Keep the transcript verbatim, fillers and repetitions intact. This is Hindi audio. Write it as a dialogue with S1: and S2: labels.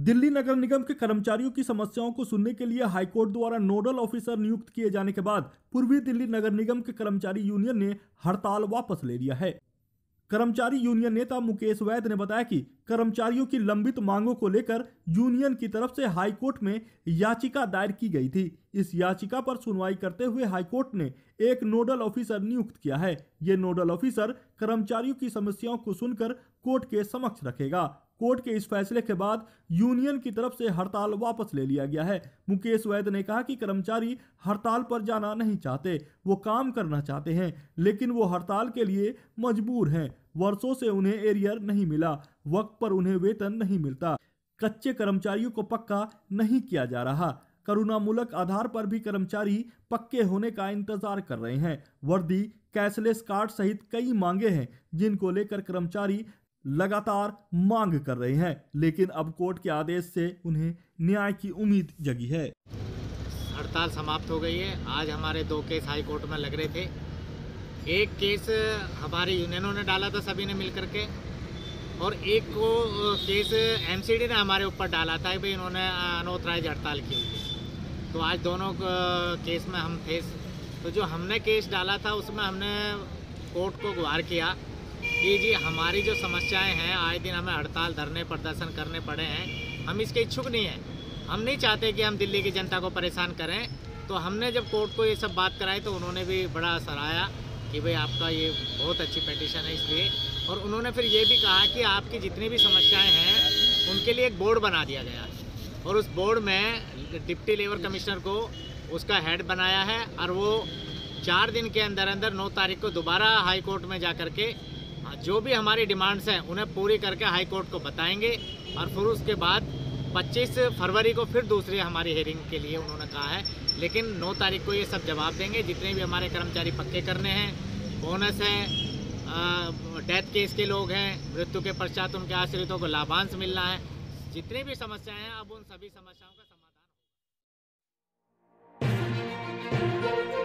S1: दिल्ली नगर निगम के कर्मचारियों की समस्याओं को सुनने के लिए हाईकोर्ट द्वारा नोडल ऑफिसर नियुक्त किए जाने के बाद पूर्वी दिल्ली नगर निगम के कर्मचारी यूनियन ने हड़ताल वापस ले लिया है। कर्मचारी यूनियन नेता मुकेश वैद ने बताया कि कर्मचारियों की लंबित मांगों को लेकर यूनियन की तरफ से हाईकोर्ट में याचिका दायर की गई थी। इस याचिका पर सुनवाई करते हुए हाईकोर्ट ने एक नोडल ऑफिसर नियुक्त किया है। ये नोडल ऑफिसर कर्मचारियों की समस्याओं को सुनकर कोर्ट के समक्ष रखेगा। कोर्ट के इस फैसले के बाद यूनियन की तरफ से हड़ताल वापस ले लिया गया है। मुकेश वैद ने कहा कि कर्मचारी हड़ताल पर जाना नहीं चाहते, वो काम करना चाहते हैं, लेकिन वो हड़ताल के लिए मजबूर हैं। वर्षों से उन्हें एरियर नहीं मिला, वक्त पर उन्हें वेतन नहीं मिलता, कच्चे कर्मचारियों को पक्का नहीं किया जा रहा। करुणामूलक आधार पर भी कर्मचारी पक्के होने का इंतजार कर रहे हैं। वर्दी, कैशलेस कार्ड सहित कई मांगे हैं जिनको लेकर कर्मचारी लगातार मांग कर रहे हैं, लेकिन अब कोर्ट के आदेश से उन्हें न्याय की उम्मीद जगी है।
S2: हड़ताल समाप्त हो गई है। आज हमारे दो केस हाई कोर्ट में लग रहे थे। एक केस हमारे यूनियनों ने डाला था सभी ने मिलकर के, और एक को केस एमसीडी ने हमारे ऊपर डाला था कि भाई इन्होंने अनऑथराइज हड़ताल की हुई। तो आज दोनों केस में हम थे। तो जो हमने केस डाला था उसमें हमने कोर्ट को गुहार किया कि जी हमारी जो समस्याएं हैं, आए दिन हमें हड़ताल, धरने, प्रदर्शन करने पड़े हैं, हम इसके इच्छुक नहीं हैं। हम नहीं चाहते कि हम दिल्ली की जनता को परेशान करें। तो हमने जब कोर्ट को ये सब बात कराई तो उन्होंने भी बड़ा सराहा कि भाई आपका ये बहुत अच्छी पिटीशन है इसलिए। और उन्होंने फिर ये भी कहा कि आपकी जितनी भी समस्याएँ हैं उनके लिए एक बोर्ड बना दिया गया है, और उस बोर्ड में डिप्टी लेबर कमिश्नर को उसका हेड बनाया है, और वो चार दिन के अंदर अंदर नौ तारीख को दोबारा हाई कोर्ट में जा कर के जो भी हमारी डिमांड्स हैं उन्हें पूरी करके हाई कोर्ट को बताएंगे। और फिर उसके बाद पच्चीस फरवरी को फिर दूसरी हमारी हेयरिंग के लिए उन्होंने कहा है। लेकिन नौ तारीख को ये सब जवाब देंगे। जितने भी हमारे कर्मचारी पक्के करने हैं, बोनस है, डेथ केस के लोग हैं, मृत्यु के पश्चात उनके आश्रितों को लाभांश मिलना है, जितनी भी समस्याएं हैं अब उन सभी समस्याओं का समाधान